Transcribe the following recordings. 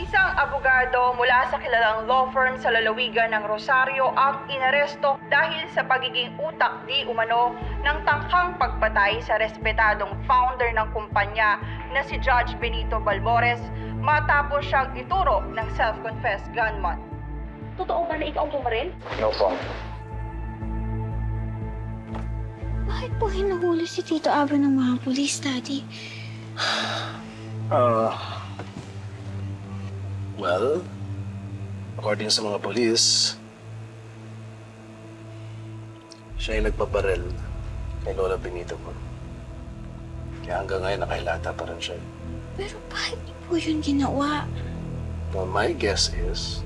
Isang abogado mula sa kilalang law firm sa lalawigan ng Rosario ang inaresto dahil sa pagiging utak di umano ng tangkang pagpatay sa respetadong founder ng kumpanya na si Judge Benito Balmores matapos siyang ituro ng self-confessed gunman. Totoo ba na ikaw ang bumaril? No po. Bakit po hinuhuli si Tito Abra ng mga pulis, Daddy? Well, according sa mga polis, siya yung nagpabarel kay Lola Benito mo. Kaya hanggang ngayon nakahilata pa rin siya. Pero bakit niyo po yun ginawa? Well, my guess is,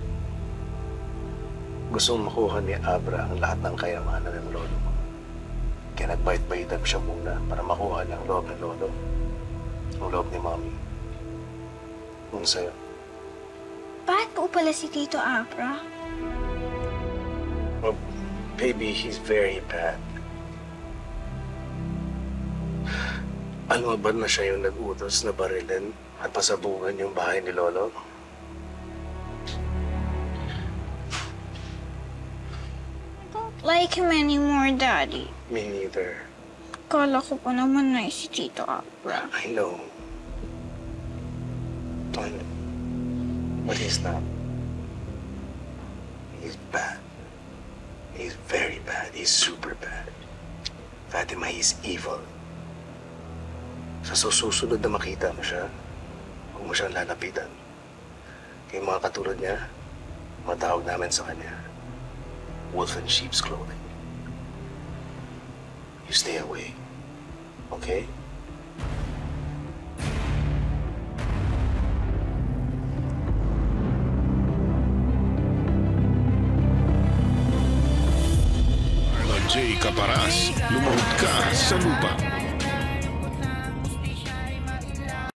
gusto makuha ni Abra ang lahat ng kayamanan ng lolo mo. Kaya nagbayad-bayadan siya muna para makuha niya ang loob ng lolo. Ang loob ni Mommy. Kung sa'yo. Bakit po pala si Tito Abra? Well, baby, he's very bad. Alam mo ba na siya yung nag-utos na barilin at pasabungan yung bahay ni Lolo? I don't like him anymore, Daddy. Me neither. Kala ko pa naman na si Tito Abra. I know. But he's not. He's bad. He's very bad. He's super bad. Fatima, he's evil. Sa susunod na makita mo siya, huwag mo siyang lalapitan. Kaya mga katulad niya, matawag namin sa kanya, wolf in sheep's clothing. You stay away. Okay? J. Caparas, lumuhod ka sa lupa.